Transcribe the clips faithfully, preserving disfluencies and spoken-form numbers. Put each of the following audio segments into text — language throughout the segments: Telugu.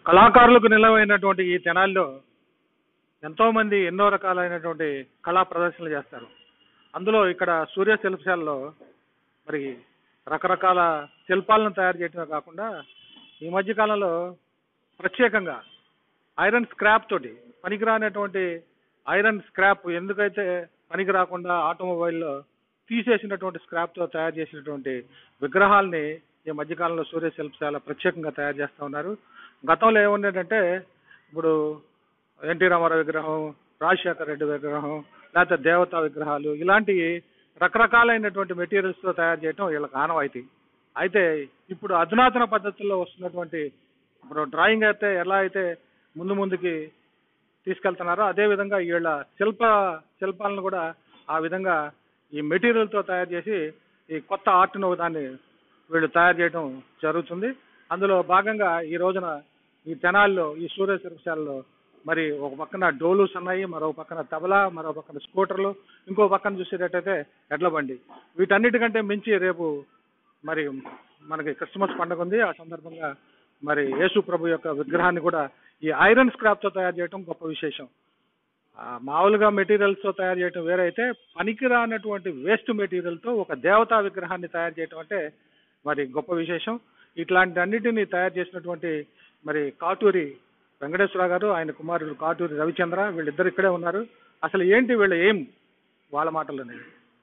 కళాకారులకు నిలవైనటువంటి ఈ తెనాలిలో ఎంతో మంది ఎన్నో రకాలైనటువంటి కళా ప్రదర్శనలు చేస్తారు. అందులో ఇక్కడ సూర్య శిల్పశాలలో మరి రకరకాల శిల్పాలను తయారు చేయడమే కాకుండా ఈ మధ్య కాలంలో ప్రత్యేకంగా ఐరన్ స్క్రాప్ తోటి పనికిరానటువంటి ఐరన్ స్క్రాప్ ఎందుకైతే పనికి రాకుండా ఆటోమొబైల్లో తీసేసినటువంటి స్క్రాప్ తో తయారు చేసినటువంటి విగ్రహాలని ఈ మధ్యకాలంలో సూర్య శిల్పశాల ప్రత్యేకంగా తయారు చేస్తూ ఉన్నారు. గతంలో ఏముండేటంటే ఇప్పుడు ఎన్టీ రామారావు విగ్రహం, రాజశేఖర రెడ్డి విగ్రహం, లేకపోతే దేవతా విగ్రహాలు ఇలాంటి రకరకాలైనటువంటి మెటీరియల్స్ తో తయారు చేయడం వీళ్ళకి ఆనవాయితీ. అయితే ఇప్పుడు అధునాతన పద్ధతుల్లో వస్తున్నటువంటి ఇప్పుడు డ్రాయింగ్ అయితే ఎలా అయితే ముందు ముందుకి తీసుకెళ్తున్నారో అదే విధంగా వీళ్ళ శిల్ప శిల్పాలను కూడా ఆ విధంగా ఈ మెటీరియల్ తో తయారు చేసి ఈ కొత్త ఆర్ట్ను దాన్ని వీళ్ళు తయారు చేయడం జరుగుతుంది. అందులో భాగంగా ఈ రోజున ఈ తెనాలిలో ఈ సూర్య శిల్పశాలలో మరి ఒక పక్కన డోలుస్ ఉన్నాయి, మరో పక్కన తబలా, మరో పక్కన స్కూటర్లు, ఇంకో పక్కన చూసేటట్టయితే ఎడ్ల బండి. వీటన్నిటికంటే మించి రేపు మరి మనకి క్రిస్మస్ పండుగ ఉంది. ఆ సందర్భంగా మరి యేసు ప్రభు యొక్క విగ్రహాన్ని కూడా ఈ ఐరన్ స్క్రాప్ తో తయారు చేయడం గొప్ప విశేషం. మామూలుగా మెటీరియల్స్ తో తయారు చేయడం వేరే అయితే పనికిరానటువంటి వేస్ట్ మెటీరియల్ తో ఒక దేవతా విగ్రహాన్ని తయారు చేయడం అంటే మరి గొప్ప విశేషం. ఇట్లాంటి అన్నిటిని తయారు చేసినటువంటి మరి కాటూరి వెంకటేశ్వర గారు, ఆయన కుమారుడు కాటూరి రవిచంద్ర, వీళ్ళిద్దరు ఇక్కడే ఉన్నారు. అసలు ఏంటి వీళ్ళ ఏం వాళ్ళ మాటల్లోనే.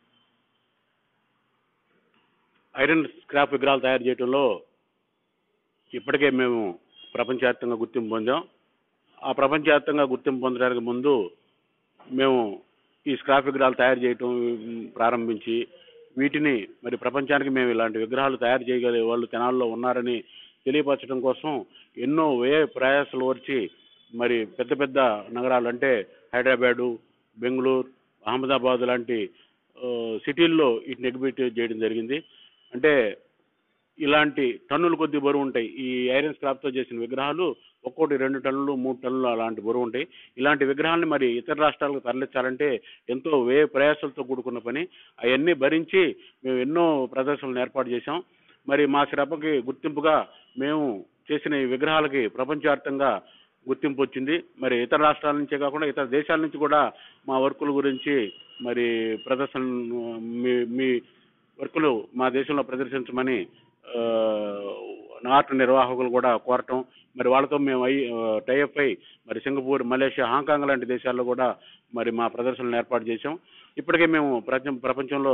ఐరన్ స్క్రాప్ విగ్రహాలు తయారు చేయడంలో ఇప్పటికే మేము ప్రపంచవ్యాప్తంగా గుర్తింపు పొందాం. ఆ ప్రపంచవ్యాప్తంగా గుర్తింపు పొందడానికి ముందు మేము ఈ స్క్రాప్ విగ్రహాలు తయారు చేయటం ప్రారంభించి వీటిని మరి ప్రపంచానికి మేము ఇలాంటి విగ్రహాలు తయారు చేయగలిగే వాళ్ళు తెనాల్లో ఉన్నారని తెలియపరచడం కోసం ఎన్నో వ్యయ ప్రయాసాలు వచ్చి మరి పెద్ద పెద్ద నగరాలు అంటే హైదరాబాదు, బెంగళూరు, అహ్మదాబాద్ లాంటి సిటీల్లో వీటిని ఎగ్జిబిట్ చేయడం జరిగింది. అంటే ఇలాంటి టన్నుల కొద్ది బరువు ఉంటాయి. ఈ ఐరన్ స్క్రాప్ తో చేసిన విగ్రహాలు ఒక్కోటి రెండు టన్నులు మూడు టన్నులు అలాంటి బరువు ఉంటాయి. ఇలాంటి విగ్రహాలని మరి ఇతర రాష్ట్రాలకు తరలించాలంటే ఎంతో వ్యయ ప్రయాసాలతో కూడుకున్న పని. అవన్నీ భరించి మేము ఎన్నో ప్రదర్శనలు ఏర్పాటు చేశాం. మరి మా శ్రమకి గుర్తింపుగా మేము చేసిన ఈ విగ్రహాలకి ప్రపంచవ్యాప్తంగా గుర్తింపు వచ్చింది. మరి ఇతర రాష్ట్రాల నుంచే కాకుండా ఇతర దేశాల నుంచి కూడా మా వర్కుల గురించి మరి ప్రదర్శన మీ మీ వర్కులు మా దేశంలో ప్రదర్శించమని ఆర్ట్ నిర్వాహకులు కూడా కోరటం, మరి వాళ్ళతో మేము అయి టైఅప్ అయి మరి సింగపూర్, మలేషియా, హాంకాంగ్ లాంటి దేశాల్లో కూడా మరి మా ప్రదర్శనలు ఏర్పాటు చేశాం. ఇప్పటికే మేము ప్రపంచంలో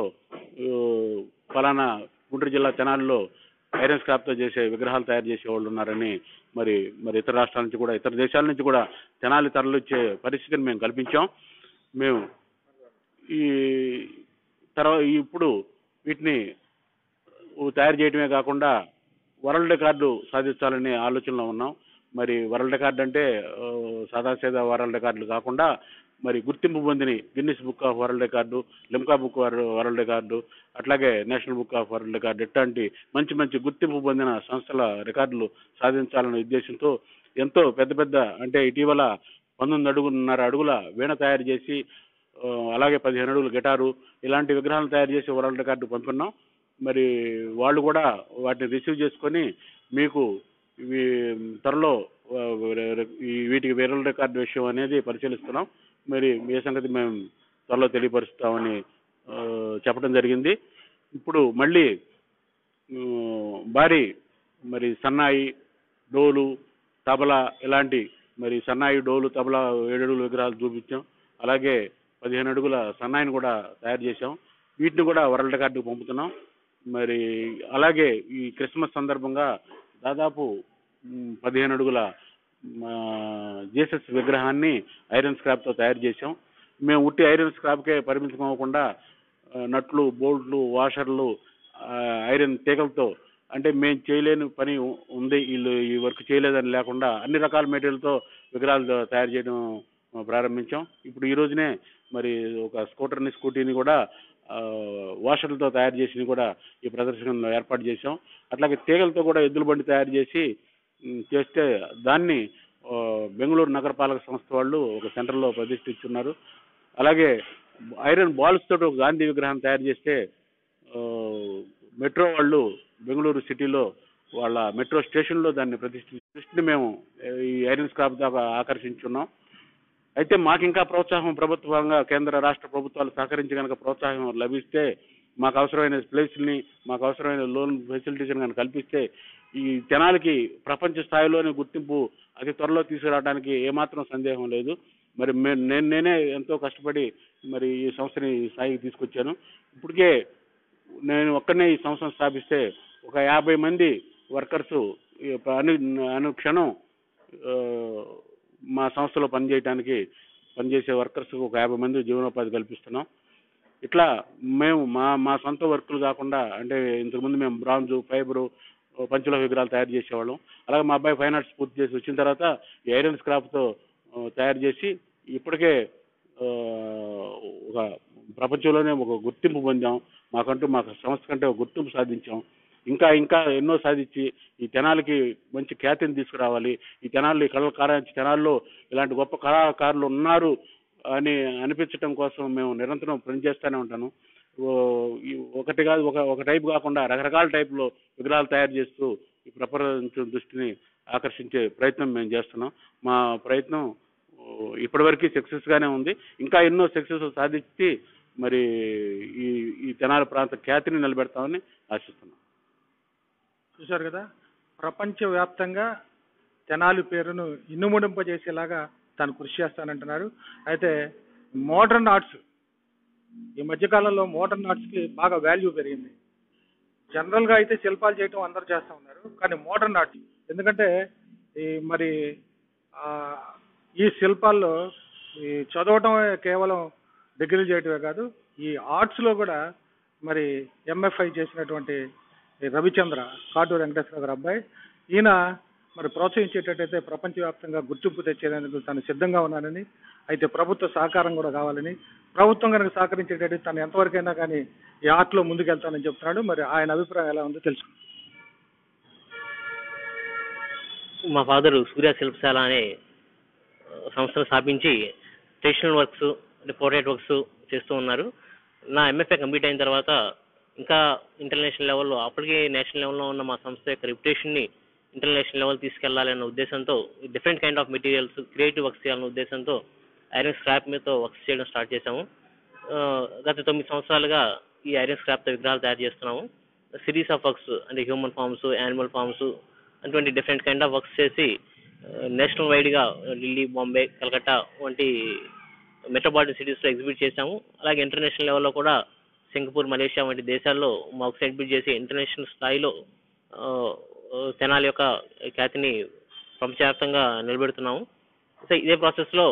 ఫలానా గుంటూరు జిల్లా తెనాలిలో ఐరన్ స్క్రాప్ తో చేసే విగ్రహాలు తయారు చేసే వాళ్ళు ఉన్నారని మరి మరి ఇతర రాష్ట్రాల నుంచి కూడా ఇతర దేశాల నుంచి కూడా తెనాలి తరలిచ్చే పరిస్థితిని మేము కల్పించాం. మేము ఈ తర్వాత ఇప్పుడు వీటిని తయారు చేయడమే కాకుండా వరల్డ్ రికార్డు సాధించాలనే ఆలోచనలో ఉన్నాం. మరి వరల్డ్ రికార్డు అంటే సాదాసీదా వరల్డ్ రికార్డులు కాకుండా మరి గుర్తింపు పొందిన Guinness book of world record, Limca book world record, అట్లాగే national book of world record ఇట్లాంటి మంచి మంచి గుర్తింపు పొందిన సంస్థల రికార్డులు సాధించాలనే ఉద్దేశంతో ఎంతో పెద్ద పెద్ద అంటే ఇటీవల పంతొమ్మిది అడుగున్నర అడుగుల వీణ తయారు చేసి అలాగే పదిహేను అడుగుల గిటారు ఇలాంటి విగ్రహాలను తయారు చేసి వరల్డ్ రికార్డు పంపున్నాం. మరి వాళ్ళు కూడా వాటిని రిసీవ్ చేసుకొని మీకు ఇవి త్వరలో వీటికి వరల్డ్ రికార్డు విషయం అనేది పరిశీలిస్తున్నాం. మరి ఏ సంగతి మేము త్వరలో తెలియపరుస్తామని చెప్పడం జరిగింది. ఇప్పుడు మళ్ళీ భారీ మరి సన్నాయి, డోలు, తబలా ఇలాంటి మరి సన్నాయి, డోలు, తబలా ఏడు అడుగుల విగ్రహాలు చూపించాం. అలాగే పదిహేను అడుగుల సన్నాయిని కూడా తయారు చేసాం. వీటిని కూడా వరల్డ్ రికార్డుకు పంపుతున్నాం. మరి అలాగే ఈ క్రిస్మస్ సందర్భంగా దాదాపు పదిహేను అడుగుల జీసస్ విగ్రహాన్ని ఐరన్ స్క్రాప్ తో తయారు చేసాం. మేము ఉట్టి ఐరన్ స్క్రాప్కే పరిమితం అవ్వకుండా నట్లు, బోల్ట్లు, వాషర్లు, ఐరన్ తీగలతో అంటే మేము చేయలేని పని ఉంది వీళ్ళు ఈ వర్క్ చేయలేదని లేకుండా అన్ని రకాల మెటీరియల్తో విగ్రహాలు తయారు చేయడం ప్రారంభించాం. ఇప్పుడు ఈ రోజునే మరి ఒక స్కూటర్ని, స్కూటీని కూడా వాషర్లతో తయారు చేసి కూడా ఈ ప్రదర్శనలో ఏర్పాటు చేసాం. అట్లాగే తీగలతో కూడా ఎద్దుల బండి తయారు చేసి చేస్తే దాన్ని బెంగళూరు నగరపాలక సంస్థ వాళ్ళు ఒక సెంటర్లో ప్రతిష్ఠిస్తున్నారు. అలాగే ఐరన్ బాల్స్ తోటి ఒక గాంధీ విగ్రహాన్ని తయారు చేస్తే మెట్రో వాళ్ళు బెంగళూరు సిటీలో వాళ్ళ మెట్రో స్టేషన్లో దాన్ని ప్రతిష్ఠి దృష్టిని మేము ఈ ఐరన్ స్క్రాప్ దాకా ఆకర్షించున్నాం. అయితే మాకు ఇంకా ప్రోత్సాహం ప్రభుత్వంగా కేంద్ర రాష్ట్ర ప్రభుత్వాలు సహకరించి కనుక ప్రోత్సాహం లభిస్తే, మాకు అవసరమైన ప్లేస్ని, మాకు అవసరమైన లోన్ ఫెసిలిటీస్ని కనుక కల్పిస్తే ఈ తెనాలికి ప్రపంచ స్థాయిలోని గుర్తింపు అతి త్వరలో తీసుకురావడానికి ఏమాత్రం సందేహం లేదు. మరి నేను నేనే ఎంతో కష్టపడి మరి ఈ సంస్థని స్థాయికి తీసుకొచ్చాను. ఇప్పటికే నేను ఒక్కనే ఈ సంస్థను స్థాపిస్తే ఒక యాభై మంది వర్కర్సు అను అనుక్షణం మా సంస్థలో పనిచేయడానికి పనిచేసే వర్కర్స్కి ఒక యాభై మంది జీవనోపాధి కల్పిస్తున్నాం. ఇట్లా మేము మా మా సొంత వర్కులు కాకుండా, అంటే ఇంతకుముందు మేము బ్రాంజు, ఫైబరు, పంచలోహ విగ్రహాలు తయారు చేసేవాళ్ళం. అలాగే మా అబ్బాయి ఫైన్ ఆర్ట్స్ పూర్తి చేసి వచ్చిన తర్వాత ఈ ఐరన్ స్క్రాప్తో తయారు చేసి ఇప్పటికే ఒక ప్రపంచంలోనే ఒక గుర్తింపు పొందాం. మాకంటూ మా సంస్థ కంటే ఒక గుర్తింపు సాధించాం. ఇంకా ఇంకా ఎన్నో సాధించి ఈ తెనాలికి మంచి ఖ్యాతిని తీసుకురావాలి. ఈ తెనాలి కళల కారాంచి తెనాల్లో ఇలాంటి గొప్ప కళాకారులు ఉన్నారు అని అనిపించడం కోసం మేము నిరంతరం పనిచేస్తూనే ఉంటాను. ఒకటి కాదు, ఒక ఒక టైప్ కాకుండా రకరకాల టైపులో విగ్రహాలు తయారు చేస్తూ ఈ ప్రపంచం దృష్టిని ఆకర్షించే ప్రయత్నం మేము చేస్తున్నాం. మా ప్రయత్నం ఇప్పటివరకు సక్సెస్గానే ఉంది. ఇంకా ఎన్నో సక్సెస్ సాధించి మరి ఈ ఈ తెనాలి ప్రాంత ఖ్యాతిని నిలబెడతామని ఆశిస్తున్నాం. చూశారు కదా, ప్రపంచవ్యాప్తంగా తెనాలి పేరును ఇనుముడింపజేసేలాగా తాను కృషి చేస్తానంటున్నారు. అయితే మోడర్న్ ఆర్ట్స్, ఈ మధ్యకాలంలో మోడర్న్ ఆర్ట్స్కి బాగా వాల్యూ పెరిగింది. జనరల్గా అయితే శిల్పాలు చేయటం అందరూ చేస్తూ ఉన్నారు, కానీ మోడర్న్ ఆర్ట్స్ ఎందుకంటే ఈ మరి ఈ శిల్పాల్లో ఈ చదవటమే కేవలం డిగ్రీలు చేయటమే కాదు, ఈ ఆర్ట్స్లో కూడా మరి ఎంఎఫ్ఐ చేసినటువంటి రవిచంద్ర, కాటూరు వెంకటేశ్వర గారు అబ్బాయి, ఈయన మరి ప్రోత్సహించేటట్టయితే ప్రపంచవ్యాప్తంగా గుర్తింపు తెచ్చేందుకు తాను సిద్ధంగా ఉన్నానని, అయితే ప్రభుత్వ సహకారం కూడా కావాలని, ప్రభుత్వం కనుక సహకరించేటట్టు తను ఎంతవరకైనా కానీ ఈ ఆర్ట్లో ముందుకెళ్తానని చెప్తున్నాడు. మరి ఆయన అభిప్రాయం ఎలా ఉందో తెలుసుకుంటాం. మా ఫాదరు సూర్య శిల్పశాల అనే సంస్థను స్థాపించి ట్రెడిషనల్ వర్క్స్ అంటే పోర్ట్రేట్ వర్క్స్ చేస్తూ ఉన్నారు. నా ఎంఎఫ్ఏ కంప్లీట్ అయిన తర్వాత ఇంకా ఇంటర్నేషనల్ లెవెల్లో, అప్పటికే నేషనల్ లెవెల్లో ఉన్న మా సంస్థ యొక్క రెప్యుటేషన్ని ఇంటర్నేషనల్ లెవెల్ తీసుకెళ్లాలన్న ఉద్దేశంతో different kind of materials, creative works చేయాలన్న ఉద్దేశంతో ఐరన్ స్క్రాప్ మీదతో వర్క్స్ చేయడం స్టార్ట్ చేశాము. గత తొమ్మిది సంవత్సరాలుగా ఈ ఐరన్ స్క్రాప్తో విగ్రహాలు తయారు చేస్తున్నాము. సిరీస్ ఆఫ్ వర్క్స్ అంటే హ్యూమన్ ఫార్మ్స్, యానిమల్ ఫార్మ్స్ అటువంటి డిఫరెంట్ కైండ్ ఆఫ్ వర్క్స్ చేసి నేషనల్ వైడ్గా ఢిల్లీ, బాంబే, కలకత్తా వంటి మెట్రోపాలిటన్ సిటీస్లో ఎగ్జిబిట్ చేశాము. అలాగే ఇంటర్నేషనల్ లెవెల్లో కూడా సింగపూర్, మలేషియా వంటి దేశాల్లో మా వర్క్స్ ఎగ్జిబిట్ చేసి ఇంటర్నేషనల్ స్థాయిలో తెనాలి యొక్క ఖ్యాతిని ప్రపంచవ్యాప్తంగా నిలబెడుతున్నాము. సో ఇదే ప్రాసెస్లో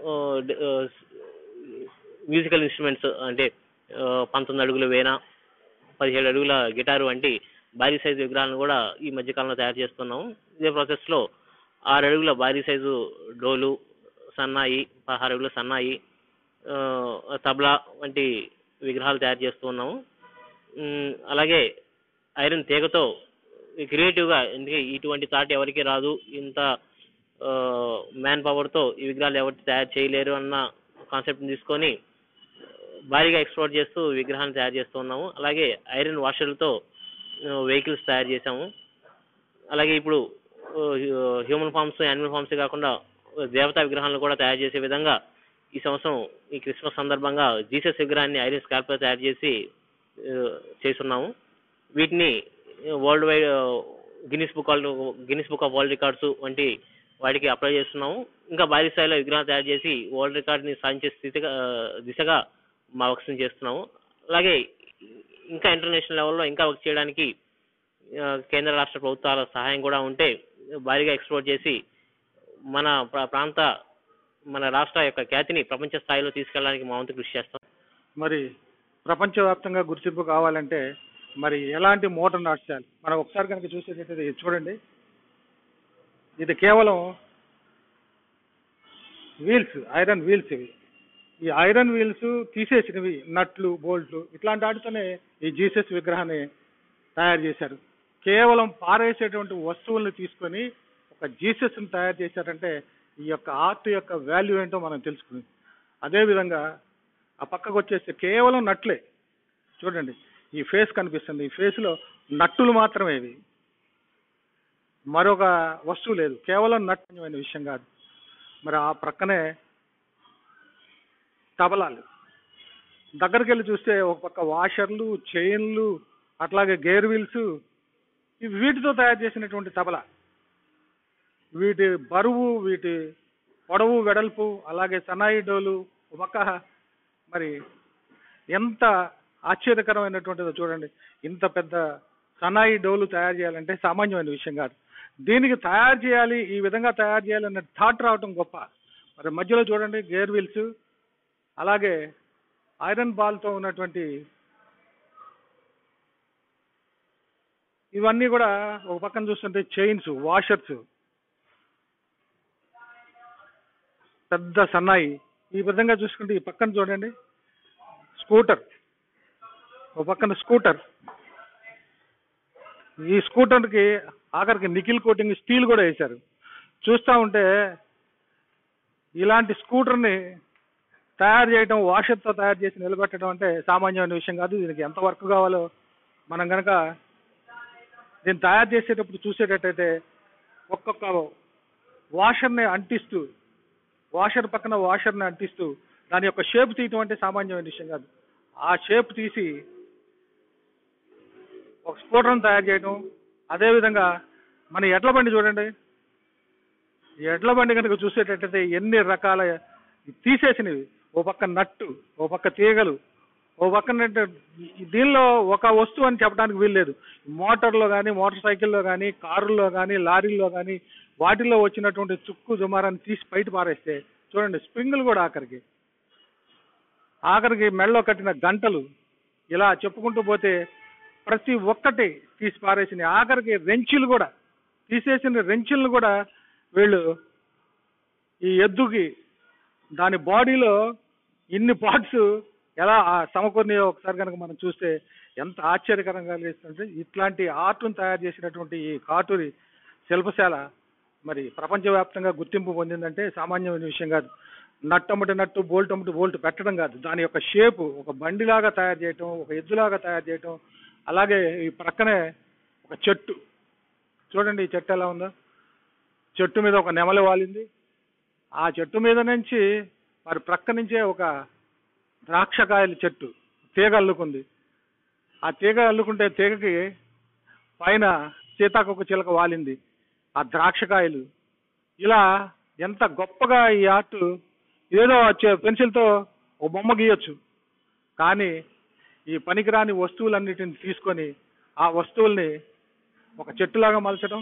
మ్యూజికల్ ఇన్స్ట్రుమెంట్స్ అంటే పంతొమ్మిది అడుగుల వేణ, పదిహేడు అడుగుల గిటారు వంటి భారీ సైజు విగ్రహాలను కూడా ఈ మధ్యకాలంలో తయారు చేస్తున్నాము. ఇదే ప్రాసెస్లో ఆరు అడుగుల భారీ సైజు డోలు, సన్నాయి, పదహారు అడుగుల సన్నాయి, తబలా వంటి విగ్రహాలు తయారు చేస్తూ ఉన్నాము. అలాగే ఐరన్ తీగతో క్రియేటివ్గా, ఎందుకంటే ఇటువంటి థాట్ ఎవరికి రాదు, ఇంత మ్యాన్ పవర్తో ఈ విగ్రహాలు ఎవరు తయారు చేయలేరు అన్న కాన్సెప్ట్ని తీసుకొని భారీగా ఎక్స్ప్లోర్ చేస్తూ విగ్రహాన్ని తయారు చేస్తూ ఉన్నాము. అలాగే ఐరన్ వాషర్లతో వెహికల్స్ తయారు చేసాము. అలాగే ఇప్పుడు హ్యూమన్ ఫార్మ్స్, యానిమల్ ఫార్మ్స్ కాకుండా దేవతా విగ్రహాలను కూడా తయారు చేసే విధంగా ఈ సంవత్సరం ఈ క్రిస్మస్ సందర్భంగా జీసస్ విగ్రహాన్ని ఐరన్ స్క్రాప్తో తయారు చేసి చేస్తున్నాము. వీటిని world wide Guinness book Guinness book of world records వంటి వాటికి అప్లై చేస్తున్నాము. ఇంకా భారీ స్థాయిలో విగ్రహాలు తయారు చేసి వరల్డ్ రికార్డ్ని సాధించే స్థితిగా దిశగా మా వర్క్స్ని చేస్తున్నాము. అలాగే ఇంకా ఇంటర్నేషనల్ లెవెల్లో ఇంకా వర్క్ చేయడానికి కేంద్ర రాష్ట్ర ప్రభుత్వాల సహాయం కూడా ఉంటే భారీగా ఎక్స్ప్లోర్ చేసి మన ప్రాంత మన రాష్ట్ర యొక్క ఖ్యాతిని ప్రపంచ స్థాయిలో తీసుకెళ్ళడానికి మా వంతు కృషి చేస్తాం. మరి ప్రపంచవ్యాప్తంగా గుర్తింపు కావాలంటే మరి ఎలాంటి మోడర్న్ ఆర్ట్స్ చేయాలి? మనం ఒకసారి కనుక చూసేటట్టు చూడండి, ఇది కేవలం వీల్స్, ఐరన్ వీల్స్. ఇవి ఈ ఐరన్ వీల్స్ తీసేసినవి, నట్లు, బోల్ట్లు ఇట్లాంటి వాటితోనే ఈ జీసస్ విగ్రహాన్ని తయారు చేశారు. కేవలం పారేసేటువంటి వస్తువుల్ని తీసుకొని ఒక జీసస్ని తయారు చేశారంటే ఈ యొక్క ఆర్ట్ యొక్క వాల్యూ ఏంటో మనం తెలుసుకుంది. అదేవిధంగా ఆ పక్కకు వచ్చేస్తే కేవలం నట్లే చూడండి, ఈ ఫేస్ కనిపిస్తుంది, ఈ ఫేస్లో నట్టులు మాత్రమే ఇవి. మరొక వస్తువు లేదు, కేవలం నట్టమైన విషయం కాదు. మరి ఆ ప్రక్కనే తబలాలు, దగ్గరికి వెళ్ళి చూస్తే ఒక పక్క వాషర్లు, చైన్లు, అట్లాగే గేర్ వీల్స్, ఇవి వీటితో తయారు చేసినటువంటి తబలా. వీటి బరువు, వీటి పొడవు, వెడల్పు, అలాగే సన్నాయి డోలు ఒక పక్క మరి ఎంత ఆశ్చర్యకరమైనటువంటిదో చూడండి. ఇంత పెద్ద సన్నాయి డోలు తయారు చేయాలంటే సామాన్యమైన విషయం కాదు. దీనికి తయారు చేయాలి, ఈ విధంగా తయారు చేయాలి అన్న థాట్ రావటం గొప్ప. మరి మధ్యలో చూడండి గేర్ వీల్స్, అలాగే ఐరన్ బాల్తో ఉన్నటువంటి ఇవన్నీ కూడా ఒక పక్కన చూస్తుంటే చైన్స్, వాషర్స్, పెద్ద సన్నాయి. ఈ విధంగా చూసుకుంటే ఈ పక్కన చూడండి స్కూటర్, ఒక పక్కన స్కూటర్. ఈ స్కూటర్కి ఆఖరికి నికిల్ కోటింగ్ స్టీల్ కూడా వేశారు. చూస్తూ ఉంటే ఇలాంటి స్కూటర్ని తయారు చేయడం, వాషర్తో తయారు చేసి నిలబెట్టడం అంటే సామాన్యమైన విషయం కాదు. దీనికి ఎంత వర్క్ కావాలో మనం కనుక దీన్ని తయారు చేసేటప్పుడు చూసేటట్టయితే ఒక్కొక్క వాషర్ని అంటిస్తూ, వాషర్ పక్కన వాషర్ని అంటిస్తూ దాని యొక్క షేప్ తీయటం అంటే సామాన్యమైన విషయం కాదు. ఆ షేప్ తీసి ఒక స్కూటర్ని తయారు చేయడం. అదేవిధంగా మన ఎడ్ల బండి చూడండి, ఈ ఎడ్ల బండి కనుక చూసేటట్టయితే ఎన్ని రకాల తీసేసినవి, ఓ పక్క నట్టు, ఓ పక్క తీగలు, ఓ పక్కన దీనిలో ఒక వస్తువు అని చెప్పడానికి వీల్లేదు. మోటార్లో కానీ, మోటార్ సైకిల్లో కానీ, కారుల్లో కానీ, లారీల్లో కానీ వాటిల్లో వచ్చినటువంటి చుక్కు జుమారాన్ని తీసి బయట పారేస్తే చూడండి, స్ప్రింగులు కూడా ఆఖరికి ఆఖరికి మెడలో కట్టిన గంటలు, ఇలా చెప్పుకుంటూ పోతే ప్రతి ఒక్కటి తీసి పారేసిన. ఆఖరికి రెంచులు కూడా తీసేసిన, రెంచులను కూడా వీళ్ళు ఈ ఎద్దుకి దాని బాడీలో ఇన్ని పార్ట్స్ ఎలా సమకూర్నియో ఒకసారి కనుక మనం చూస్తే ఎంత ఆశ్చర్యకరంగా లేస్తుంటే, ఇట్లాంటి ఆర్ట్ను తయారు చేసినటువంటి ఈ కాటూరి శిల్పశాల మరి ప్రపంచవ్యాప్తంగా గుర్తింపు పొందిందంటే సామాన్యమైన విషయం కాదు. నట్టమ్మటి నట్టు, బోల్ట్ అమ్మటి బోల్ట్ పెట్టడం కాదు, దాని యొక్క షేపు ఒక బండిలాగా తయారు చేయటం, ఒక ఎద్దులాగా తయారు చేయటం. అలాగే ఈ ప్రక్కనే ఒక చెట్టు చూడండి, ఈ చెట్టు ఎలా ఉందో. చెట్టు మీద ఒక నెమలి వాలింది. ఆ చెట్టు మీద నుంచి మరి ప్రక్క నుంచే ఒక ద్రాక్షకాయల చెట్టు తీగ అల్లుకుంది. ఆ తీగ అల్లుకుంటే తీగకి పైన సీతాకొక చిలక వాలింది, ఆ ద్రాక్షకాయలు. ఇలా ఎంత గొప్పగా ఈ ఆర్ట్, ఏదో పెన్సిల్తో ఒక బొమ్మ గీయొచ్చు, కానీ ఈ పనికిరాని వస్తువులన్నిటిని తీసుకొని ఆ వస్తువుల్ని ఒక చెట్టులాగా మలచడం,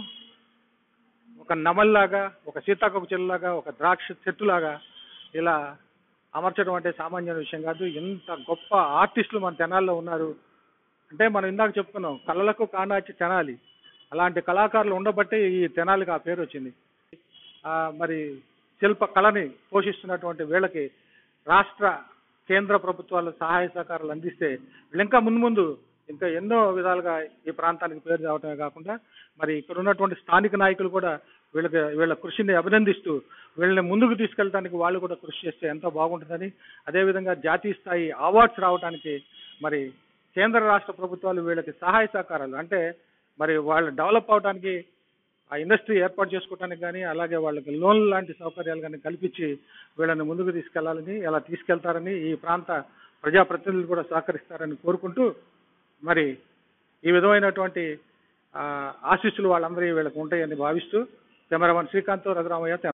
ఒక నమల్లాగా, ఒక సీతాకొక చెట్టులాగా, ఒక ద్రాక్ష చెట్టులాగా ఇలా అమర్చడం అంటే సామాన్యమైన విషయం కాదు. ఎంత గొప్ప ఆర్టిస్టులు మన తెనాల్లో ఉన్నారు అంటే, మనం ఇందాక చెప్పుకున్నాం కళలకు కానాచి తెనాలి. అలాంటి కళాకారులు ఉండబట్టే ఈ తెనాలికి ఆ పేరు వచ్చింది. మరి శిల్ప కళని పోషిస్తున్నటువంటి వీళ్ళకి రాష్ట్ర కేంద్ర ప్రభుత్వాలు సహాయ సహకారాలు అందిస్తే వీళ్ళు ఇంకా ముందు ముందు ఇంకా ఎన్నో విధాలుగా ఈ ప్రాంతానికి పేరు రావటమే కాకుండా మరి ఇక్కడ ఉన్నటువంటి స్థానిక నాయకులు కూడా వీళ్ళకి వీళ్ళ కృషిని అభినందిస్తూ వీళ్ళని ముందుకు తీసుకెళ్ళడానికి వాళ్ళు కూడా కృషి చేస్తే ఎంతో బాగుంటుందని, అదేవిధంగా జాతీయ స్థాయి అవార్డ్స్ రావడానికి మరి కేంద్ర రాష్ట్ర ప్రభుత్వాలు వీళ్ళకి సహాయ సహకారాలు అంటే మరి వాళ్ళు డెవలప్ అవడానికి ఆ ఇండస్ట్రీ ఏర్పాటు చేసుకోవడానికి కానీ, అలాగే వాళ్ళకి లోన్లు లాంటి సౌకర్యాలు కానీ కల్పించి వీళ్ళని ముందుకు తీసుకెళ్లాలని, అలా తీసుకెళ్తారని ఈ ప్రాంత ప్రజాప్రతినిధులు కూడా సహకరిస్తారని కోరుకుంటూ మరి ఈ విధమైనటువంటి ఆశీస్సులు వాళ్ళందరూ వీళ్ళకి ఉంటాయని భావిస్తూ కెమెరామన్ శ్రీకాంత్, రఘురామయ్య, తెనాలి.